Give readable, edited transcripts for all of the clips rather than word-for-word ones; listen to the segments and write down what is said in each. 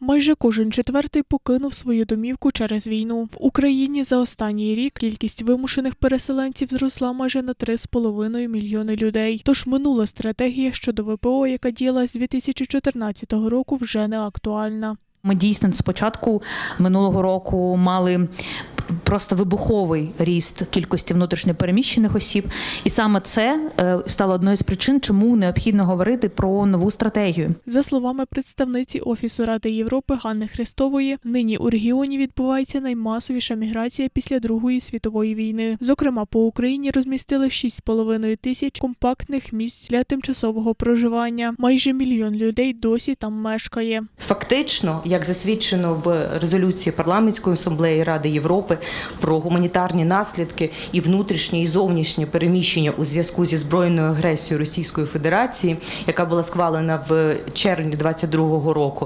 Майже кожен четвертий покинув свою домівку через війну. В Україні за останній рік кількість вимушених переселенців зросла майже на 3,5 мільйони людей. Тож минула стратегія щодо ВПО, яка діяла з 2014 року, вже не актуальна. Ми дійсно з початку минулого року мали просто вибуховий ріст кількості внутрішньопереміщених осіб. І саме це стало одною з причин, чому необхідно говорити про нову стратегію. За словами представниці Офісу Ради Європи Ганни Христової, нині у регіоні відбувається наймасовіша міграція після Другої світової війни. Зокрема, по Україні розмістили 6,5 тисяч компактних місць для тимчасового проживання. Майже 1 мільйон людей досі там мешкає. Фактично, як засвідчено в резолюції Парламентської асамблеї Ради Європи про гуманітарні наслідки і внутрішнє і зовнішнє переміщення у зв'язку зі збройною агресією Російської Федерації, яка була схвалена в червні 2022 року,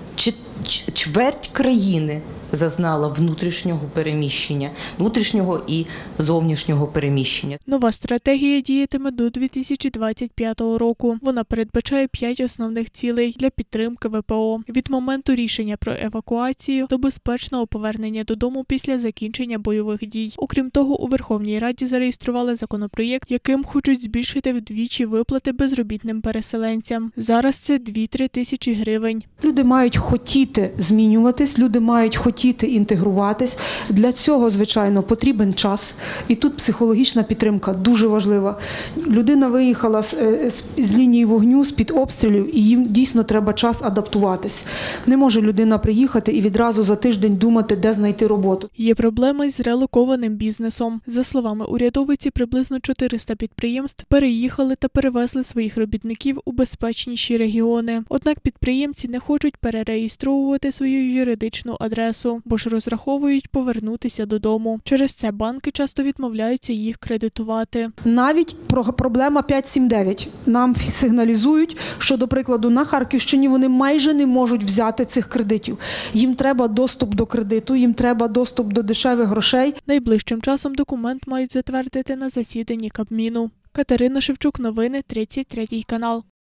чверть країни зазнала внутрішнього переміщення, внутрішнього і зовнішнього переміщення. Нова стратегія діятиме до 2025 року. Вона передбачає 5 основних цілей для підтримки ВПО. Від моменту рішення про евакуацію до безпечного повернення додому після закінчення бойових дій. Окрім того, у Верховній Раді зареєстрували законопроєкт, яким хочуть збільшити вдвічі виплати безробітним переселенцям. Зараз це 2-3 тисячі гривень. Люди мають хотіти змінюватись, люди мають хотіти інтегруватись. Для цього, звичайно, потрібен час. І тут психологічна підтримка дуже важлива. Людина виїхала з лінії вогню, з-під обстрілів, і їм дійсно треба час адаптуватись. Не може людина приїхати і відразу за тиждень думати, де знайти роботу. Є проблеми з релокованим бізнесом. За словами урядовиці, приблизно 400 підприємств переїхали та перевезли своїх робітників у безпечніші регіони. Однак підприємці не хочуть перереєстровувати свою юридичну адресу, бо ж розраховують повернутися додому. Через це банки часто відмовляються їх кредитувати. Навіть проблема 579. Нам сигналізують, що, до прикладу, на Харківщині вони майже не можуть взяти цих кредитів. Їм треба доступ до кредиту, їм треба доступ до дешевих грошей. Найближчим часом документ мають затвердити на засіданні Кабміну. Катерина Шевчук, новини 33 канал.